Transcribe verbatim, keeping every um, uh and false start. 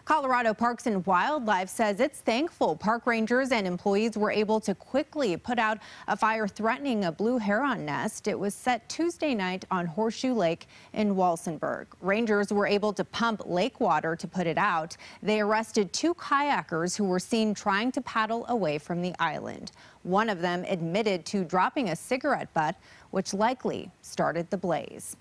Colorado Parks and Wildlife says it's thankful park rangers and employees were able to quickly put out a fire threatening a blue heron nest. It was set Tuesday night on Horseshoe Lake in Walsenburg. Rangers were able to pump lake water to put it out. They arrested two kayakers who were seen trying to paddle away from the island. One of them admitted to dropping a cigarette butt, which likely started the blaze.